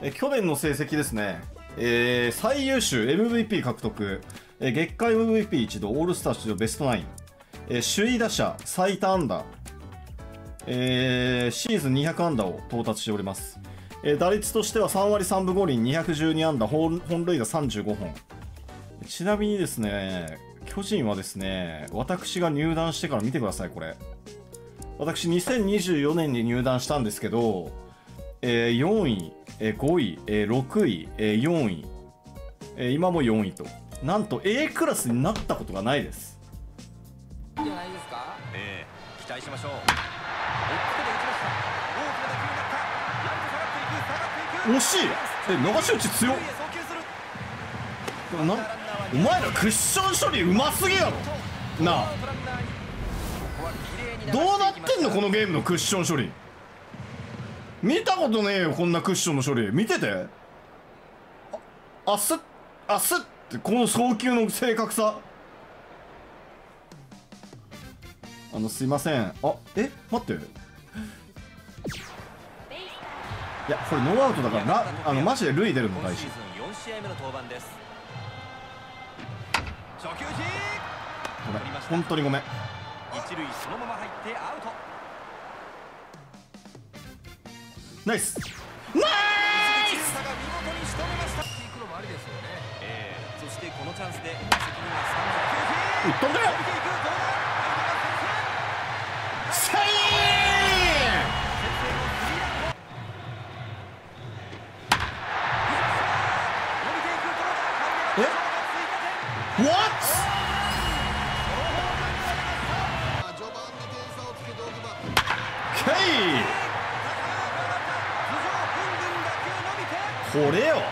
去年の成績ですね、最優秀 MVP 獲得、月間 MVP 一度、オールスター出場ベストナイン、首位打者最多安打、シーズン200安打を到達しております。打率としては3割3分5厘212安打、本塁打35本。ちなみにですね、巨人はですね、私が入団してから見てください、これ。私、2024年に入団したんですけど、4位、5位、6位、4位、今も4位と。なんと A クラスになったことがないです。 じゃないですか。期待しましょう。 惜しい。流し打ち強っ。お前らクッション処理うますぎやろなあ。どうなってんのこのゲームのクッション処理。見たことねえよこんなクッションの処理。見てて。あすっあすってこの送球の正確さ。すいません。待って。いやこれノーアウトだからマジで塁出るの大事。 4試合目の登板です。初球時。 ごめん、本当にごめん。 一塁そのまま入ってアウト。 ナイスナイス。 そしてこのチャンスで打席には打ったんだよ。セイー。What？ これよ。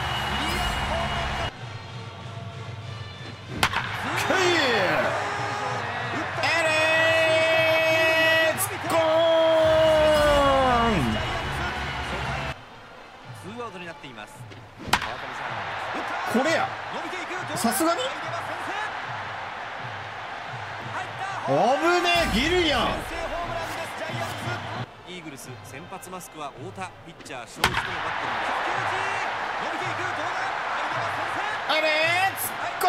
これや。さすがに危ねえ。ギルやん。 イーグルス先発マスクは太田、ピッチャー正一とのバッテリー。 レッツゴ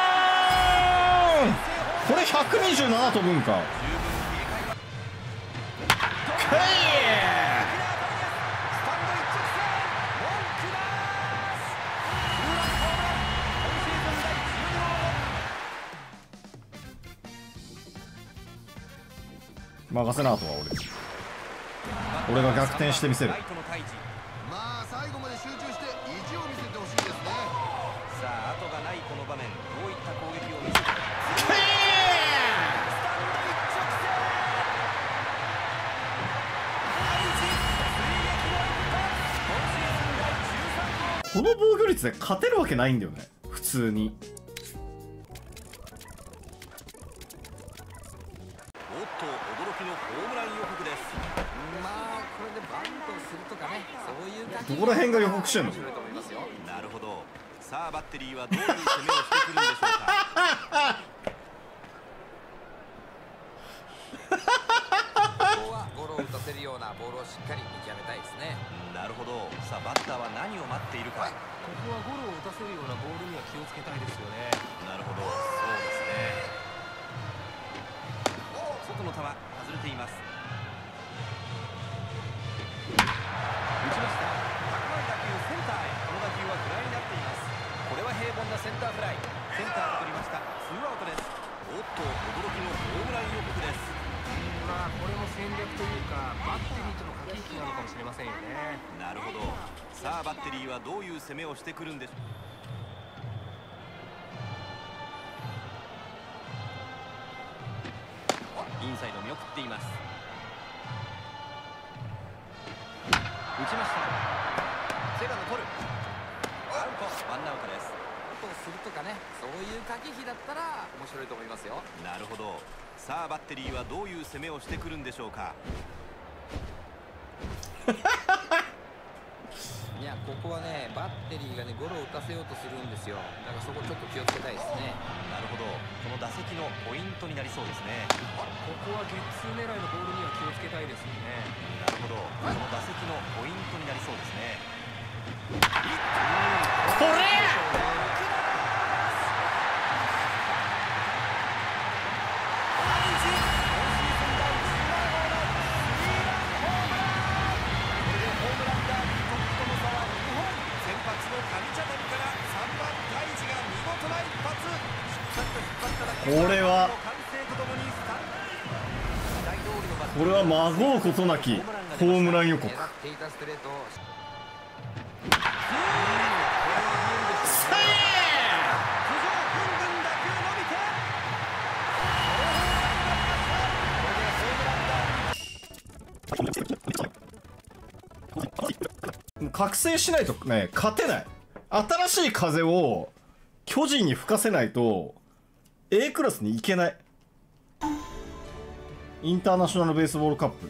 ー。これ127飛ぶんか。任せな。あとは俺が逆転してみせる。 まあ最後まで集中して意地を見せてほしいですね。 さあ後がないこの場面、どういった攻撃を見せるか。 この防御率で勝てるわけないんだよね普通に。どこら辺が予告してんの。 なるほど。さあバッテリーはどういう攻めをしてくるんでしょうか。 ここはゴロを打たせるようなボールをしっかり見極めたいですね。 なるほど。さあバッターは何を待っているか。 ここはゴロを打たせるようなボールには気をつけたいですよね。 なるほど、そうですね。外の球外れています。打ちました。高い打球センターへ。この打球はフライになっています。これは平凡なセンターフライ。センターで取りました。ツーアウトです。おっと驚きのホームラン予告です。 まあこれも戦略というかバッテリーとの駆け引きなのかもしれませんよね。 なるほど。さあバッテリーはどういう攻めをしてくるんでしょう。インサイド見送っています。打ちました。セカンド取る。アウト。ワンアウトです。 とするとかね、そういう駆け引きだったら面白いと思いますよ。 なるほど。さあバッテリーはどういう攻めをしてくるんでしょうか。 いやここはねバッテリーがねゴロを打たせようとするんですよ。だからそこちょっと気をつけたいですね。 なるほど。この打席のポイントになりそうですね。 ここはゲッツー狙いのボールには気をつけたいですよね。 なるほど。この打席のポイントになりそうですね。 これはまごうことなきホームラン予告。 狙っていたストレートを覚醒しないとね勝てない。新しい風を巨人に吹かせないと A クラスに行けない。インターナショナルベースボールカップ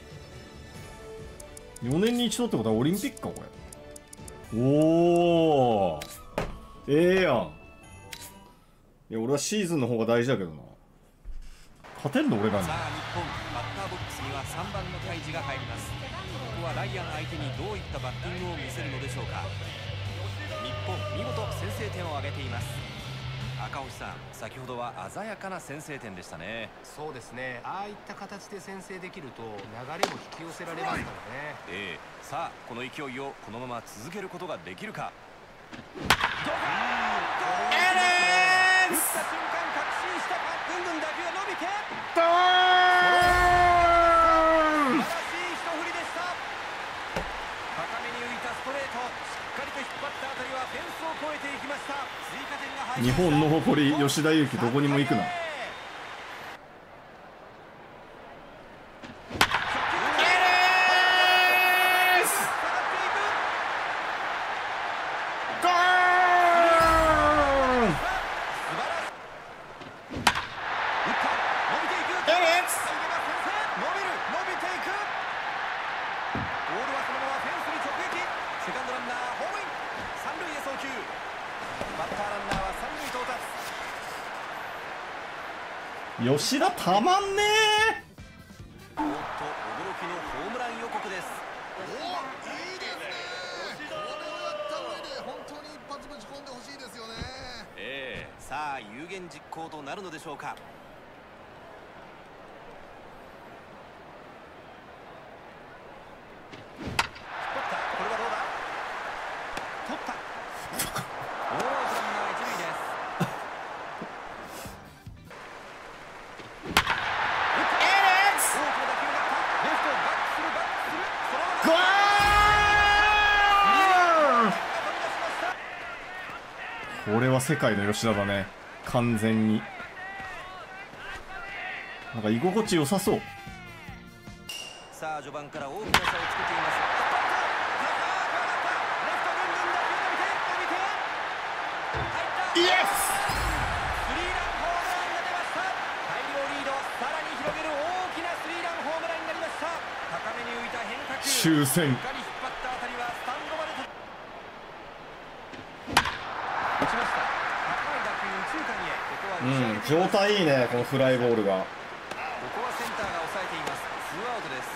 4年に一度ってことはオリンピックかこれ。おおええやん。いや俺はシーズンの方が大事だけどな。勝てんの俺らに。 さあ日本バッターボックスには3番の泰治が入ります。ここはライアン相手にどういったバッティングを見せるのでしょうか。日本見事先制点を挙げています。赤星さん、先ほどは鮮やかな先制点でしたね。 そうですね、ああいった形で先制できると流れも引き寄せられますからね。 さあこの勢いをこのまま続けることができるか。打った瞬間確信したか。ぐんぐん打球が伸びて素晴らしい一振りでした。高めに浮いたストレート、しっかりと引っ張ったあたりはフェンスを越えていきました。追加点が入りました。 日本の誇り吉田裕樹どこにも行くな。吉田たまんねおっと驚きのホームラン予告です。 おいいですね。これをやった上で本当に一発ぶち込んでほしいですよね。 さあ有言実行となるのでしょうか。引っ張った。これはどうだ。取った。ノーアウトランナー一塁です。 これは世界の吉田だね完全に。なんか居心地良さそう。 さあ序盤から大きな差をつけています。 イエス。 スリーランホームランが出ました。大量リードさらに広げる大きなスリーランホームランになりました。高めに浮いた変化球、 終戦。 しっかり引っ張ったあたりはスタンドまで打ちました。高い打球右中間へ。ここは状態いいねこのフライボールが。 ここはセンターが抑えています。ツーアウトです。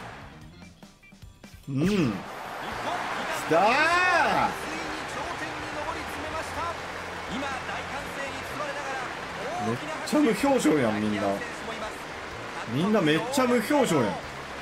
うん日本だー。 ついに頂点に上り詰めました。今大歓声に包まれながらめっちゃ無表情やんみんな。みんなめっちゃ無表情やん。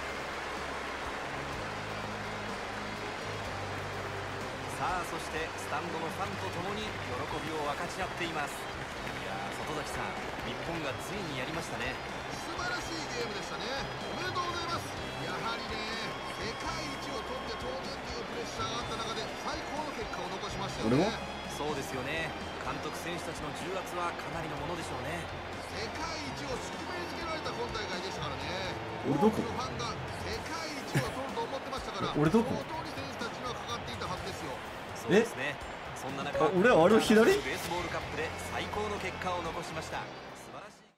さあそしてスタンドのファンと共に喜びを分かち合っています。いやー里崎さん、日本がついにやりましたね。 素晴らしいゲームでしたね。おめでとうございます。やはりね、世界一を取って当然というプレッシャーがあった中で最高の結果を残しましたよね。 そうですよね。監督選手たちの重圧はかなりのものでしょうね。 世界一を宿命づけられた今大会でしたからね。 俺どこ？ 多くのファンが世界一を取ると思ってましたから俺どこ？ 相当に選手たちにはかかっていたはずですよ。 そうですね。そんな中、 俺あれ左？ ベースボールカップで最高の結果を残しました。